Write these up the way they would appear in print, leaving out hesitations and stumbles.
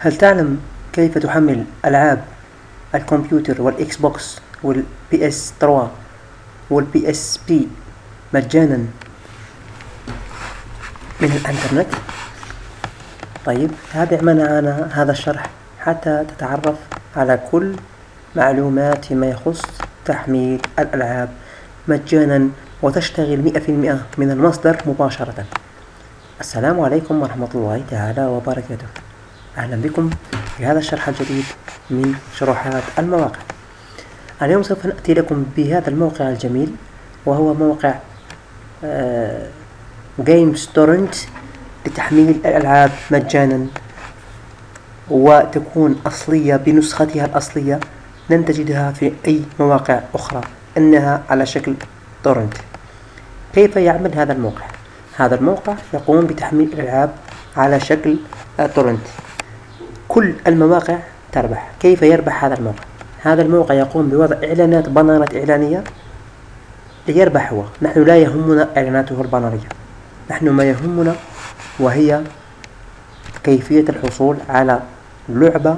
هل تعلم كيف تحمل ألعاب الكمبيوتر والإكس بوكس والبي اس 3 والبي اس بي مجانا من الانترنت؟ طيب تابع معنا هذا الشرح حتى تتعرف على كل معلومات فيما يخص تحميل الألعاب مجانا وتشتغل 100% من المصدر مباشرة. السلام عليكم ورحمة الله تعالى وبركاته. أهلا بكم في هذا الشرح الجديد من شروحات المواقع. اليوم سوف نأتي لكم بهذا الموقع الجميل، وهو موقع GameStormnt لتحميل الألعاب مجانا، وتكون أصلية بنسختها الأصلية، لن تجدها في أي مواقع أخرى، إنها على شكل تورنت. كيف يعمل هذا الموقع؟ هذا الموقع يقوم بتحميل الألعاب على شكل تورنت. كل المواقع تربح. كيف يربح هذا الموقع؟ هذا الموقع يقوم بوضع إعلانات، بانرات إعلانية ليربح هو. نحن لا يهمنا إعلاناته البانرية، نحن ما يهمنا وهي كيفية الحصول على لعبة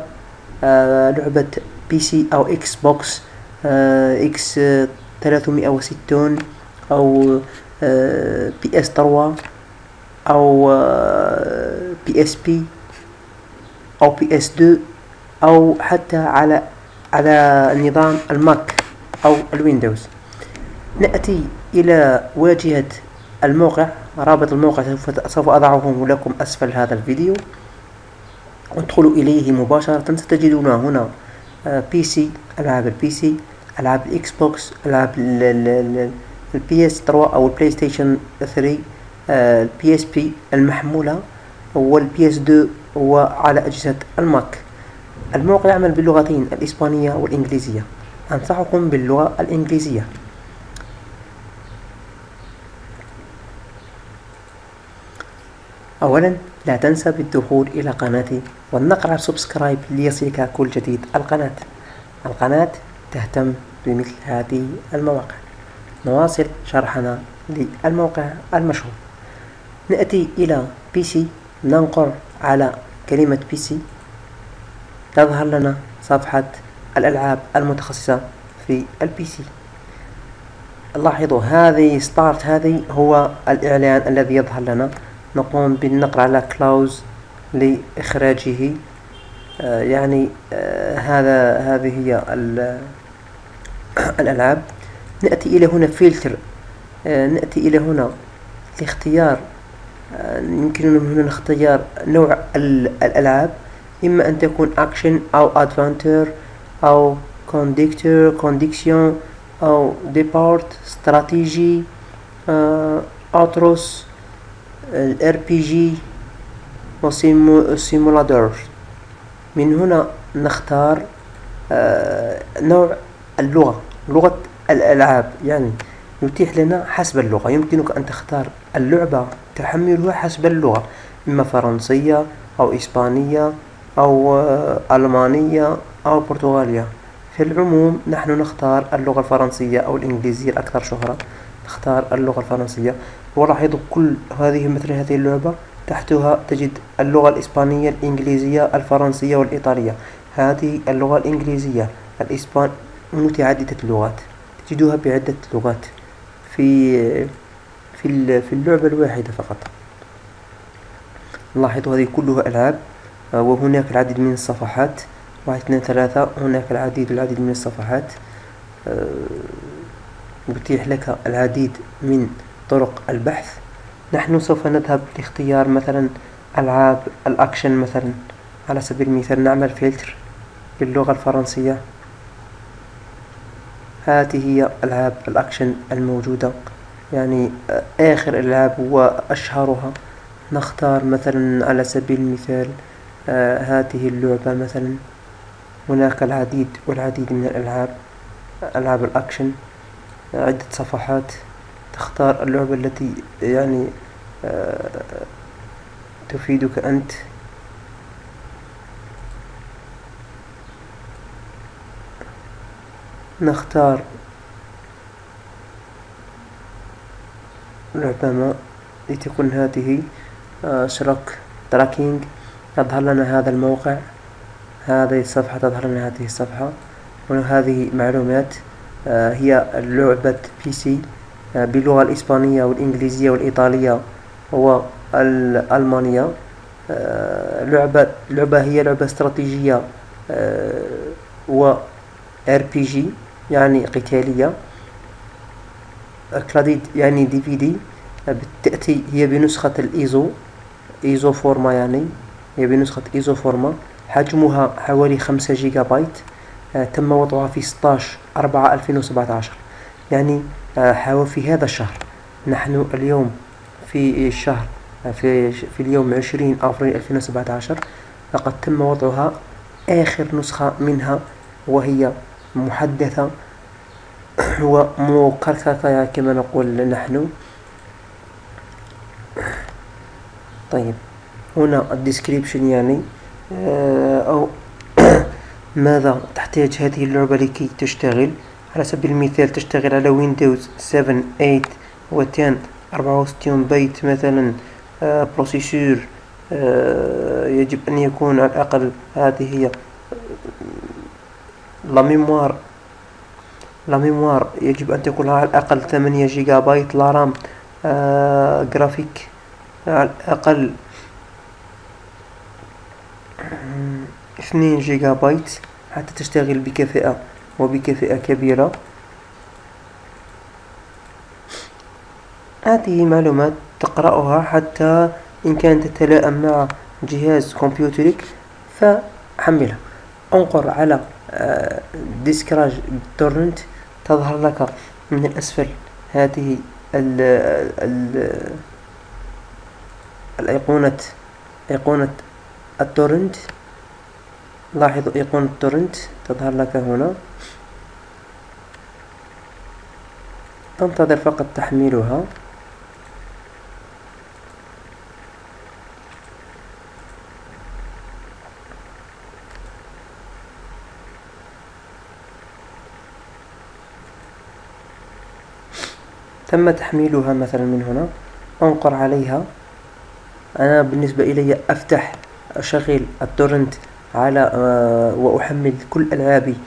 بي سي أو إكس بوكس إكس 360 أو بي اس 3 أو بي اس بي أو بي اس 2 أو حتى على نظام الماك أو الويندوز. نأتي إلى واجهة الموقع. رابط الموقع سوف أضعه لكم أسفل هذا الفيديو. ادخلوا إليه مباشرة. ستجدون هنا بي سي، ألعاب البي سي، ألعاب الإكس بوكس، ألعاب البي اس 3 أو البلاي ستيشن 3، البي اس بي المحمولة، والبي اس 2 وعلى أجهزة الماك. الموقع يعمل باللغتين الإسبانية والإنجليزية. أنصحكم باللغة الإنجليزية. أولا لا تنسى بالدخول إلى قناتي والنقر على سبسكرايب ليصلك كل جديد. القناة تهتم بمثل هذه المواقع. نواصل شرحنا للموقع المشهور. نأتي إلى بي سي، ننقر على كلمة بي سي، تظهر لنا صفحة الألعاب المتخصصة في البي سي. لاحظوا هذه ستارت، هذه هو الإعلان الذي يظهر لنا. نقوم بالنقر على كلاوز لإخراجه. هذه هي الألعاب. نأتي إلى هنا فلتر. نأتي إلى هنا لاختيار. يمكننا من هنا نختار نوع الألعاب، إما أن تكون أكشن أو أدفنتشر أو كونديكشن أو ديبارت، استراتيجي، أوتروس، الار بي جي وسيمولادور. من هنا نختار نوع اللغة، لغة الألعاب، يعني يتيح لنا حسب اللغة. يمكنك أن تختار اللعبة تحملها حسب اللغة، إما فرنسية أو إسبانية أو ألمانية أو برتغالية. في العموم نحن نختار اللغة الفرنسية أو الإنجليزية الأكثر شهرة. نختار اللغة الفرنسية. ولاحظوا كل مثل هذه اللعبة تحتها تجد اللغة الإسبانية، الإنجليزية، الفرنسية والإيطالية. هذه اللغة الإنجليزية. الإسبان متعددة اللغات، تجدها بعدة لغات في اللعبة الواحدة فقط. لاحظوا هذه كلها ألعاب، وهناك العديد من الصفحات. 1 2 3. هناك العديد من الصفحات. يتيح لك العديد من طرق البحث. نحن سوف نذهب لاختيار مثلا ألعاب الأكشن مثلا. على سبيل المثال نعمل فلتر باللغة الفرنسية. هذه هي ألعاب الأكشن الموجودة، يعني آخر الألعاب وأشهرها. نختار مثلا على سبيل المثال هذه اللعبة مثلا. هناك العديد من الألعاب، ألعاب الأكشن، عدة صفحات. تختار اللعبة التي تفيدك أنت. نختار لعبة ما لتكون هذه شرك تراكينج. يظهر لنا هذا الموقع هذه الصفحة تظهر لنا هذه الصفحة. هنا هذه معلومات. هي لعبة بي سي باللغة الإسبانية والإنجليزية والإيطالية والألمانية. لعبة هي لعبة استراتيجية و RPG يعني قتالية. كلاديد يعني DVD. تأتي هي بنسخة إيزو فورما، يعني هي بنسخة إيزو فورما. حجمها حوالي 5 جيجا بايت. تم وضعها في 16/4/2017، يعني في هذا الشهر. نحن اليوم في الشهر في اليوم 20 أبريل 2017. لقد تم وضعها آخر نسخة منها، وهي محدثة ومكركة كما نقول نحن. طيب، هنا الديسكريبشن يعني أو ماذا تحتاج هذه اللعبة لكي تشتغل. على سبيل المثال تشتغل على ويندوز 7 8 و 10 64 بيت مثلا. بروسيسور يجب أن يكون على الأقل، هذه هي لا ميموار يجب أن تكون على الأقل 8 جيجا بايت. لا رام جرافيك على الأقل 2 جيجا بايت حتى تشتغل بكفاءة كبيرة. هذه معلومات تقرأها حتى إن كانت تتلائم مع جهاز كمبيوترك فحملها. انقر على ديسكراج تورنت، تظهر لك من الأسفل هذه أيقونة التورنت. لاحظوا أيقونة التورنت تظهر لك هنا. تنتظر فقط تحميلها. تم تحميلها مثلا من هنا. انقر عليها. أنا بالنسبة إلي أشغل التورنت على وأحمل كل ألعابي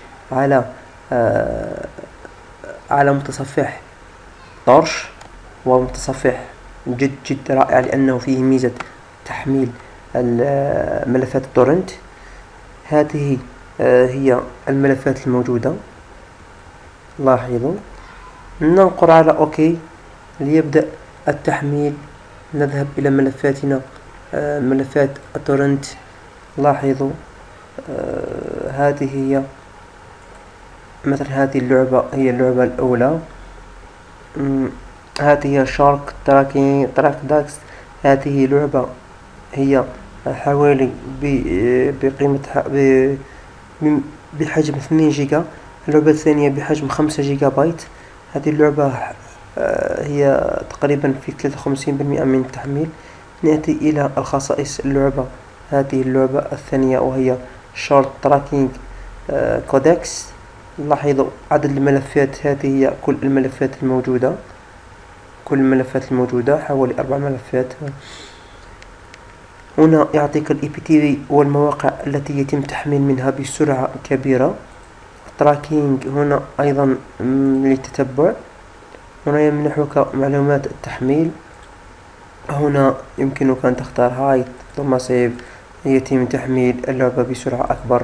على متصفح طرش، ومتصفح جد رائع لأنه فيه ميزة تحميل ملفات التورنت. هذه هي الملفات الموجودة. لاحظوا، ننقر على أوكي ليبدأ التحميل. نذهب إلى ملفاتنا، ملفات التورنت. لاحظوا هذه هي مثلا هذه اللعبة هي اللعبة الأولى. هذه هي شارك تراك داكس. هذه لعبة هي حوالي بقيمة بحجم 2 جيجا. اللعبة الثانية بحجم 5 جيجا بايت. هذه اللعبة هي تقريبا في 53% من التحميل. نأتي إلى الخصائص اللعبة. هذه اللعبة الثانية وهي شورت تراكينج كودكس. لاحظوا عدد الملفات. هذه هي كل الملفات الموجودة حوالي 4 ملفات. هنا يعطيك الIPTV والمواقع التي يتم تحميل منها بسرعة كبيرة. تراكينج هنا أيضا للتتبع. هنا يمنحك معلومات التحميل. هنا يمكنك أن تختار هايت ثم سيف. يتم تحميل اللعبة بسرعة أكبر.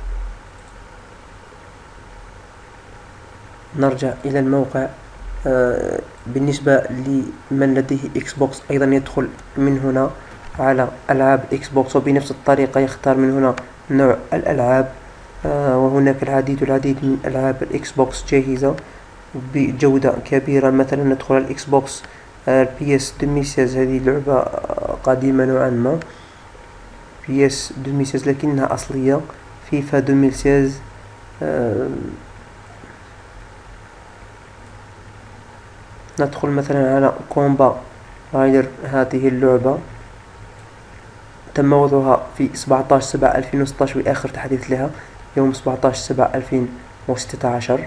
نرجع إلى الموقع. بالنسبة لمن لديه إكس بوكس أيضا يدخل من هنا على ألعاب إكس بوكس، وبنفس الطريقة يختار من هنا نوع الألعاب. وهناك العديد من ألعاب الإكس بوكس جاهزة بجودة كبيرة. مثلا ندخل على الإكس بوكس PS 2016. هذه لعبة قديمة نوعا ما. PS 2016 لكنها أصلية. فيفا 2016. ندخل مثلا على كومبا رايدر. هذه اللعبة تم وضعها في 17/7/2016 وآخر تحديث لها يوم 17/7/2016.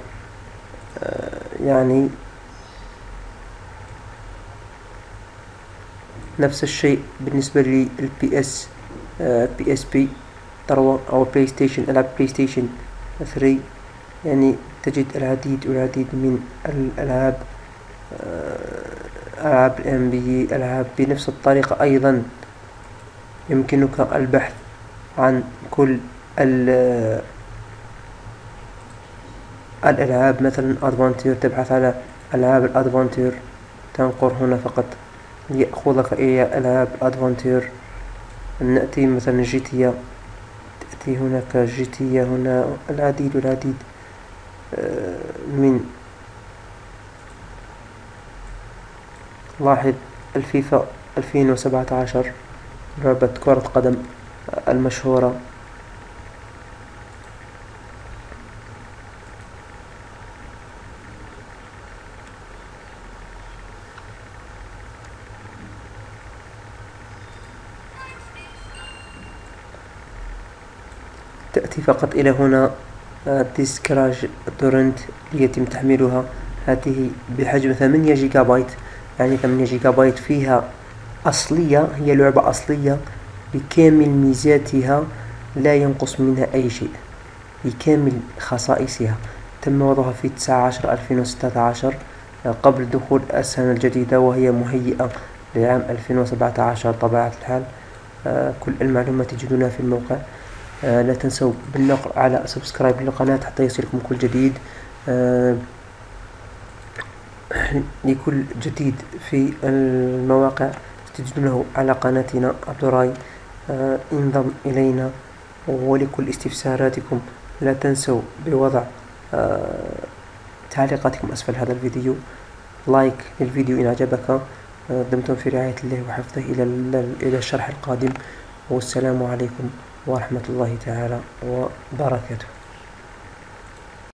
يعني نفس الشيء بالنسبة للPSP. 3 أو بلاي ستيشن، ألعاب بلاي ستيشن 3، يعني تجد العديد والعديد من الألعاب. ألعاب NBA، ألعاب بنفس الطريقة أيضا يمكنك البحث عن كل الألعاب. مثلا أدفانتير، تبحث على ألعاب الأدفانتير، تنقر هنا فقط يأخذك إلى ألعاب الأدفانتير. نأتي مثلا جيتيا، تأتي هناك جيتيا، هنا العديد والعديد من. لاحظ الفيفا 2017 لعبة كرة قدم المشهورة. تأتي فقط إلى هنا ديسكراج تورنت يتم تحميلها. هذه بحجم 8 جيجا بايت، يعني 8 جيجا بايت فيها أصلية، هي لعبة أصلية بكامل ميزاتها، لا ينقص منها أي شيء، بكامل خصائصها. تم وضعها في 19/2016 قبل دخول السنة الجديدة، وهي مهيئة لعام 2017 طبيعة الحال. كل المعلومات تجدونها في الموقع. لا تنسوا بالنقر على سبسكرايب للقناة حتى يصلكم كل جديد. لكل جديد في المواقع تجدونه على قناتنا عبدالراي. انضم إلينا. ولكل استفساراتكم لا تنسوا بوضع تعليقاتكم أسفل هذا الفيديو. لايك للفيديو إن أعجبك. دمتم في رعاية الله وحفظه إلى الشرح القادم، والسلام عليكم ورحمة الله تعالى وبركاته.